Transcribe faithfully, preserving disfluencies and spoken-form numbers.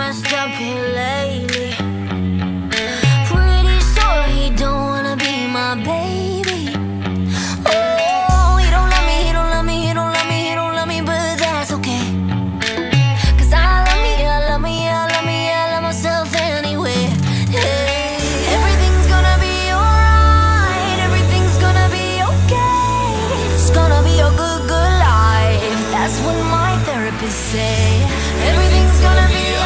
messed up here lately. Pretty sure he don't wanna be my baby. Oh, he don't love me, he don't love me, he don't love me, he don't love me, but that's okay. Cause I love me, I love me, I love me, I love myself anyway. Hey, everything's gonna be alright, everything's gonna be okay. It's gonna be a good, good life. That's what my therapist say. Everything's gonna be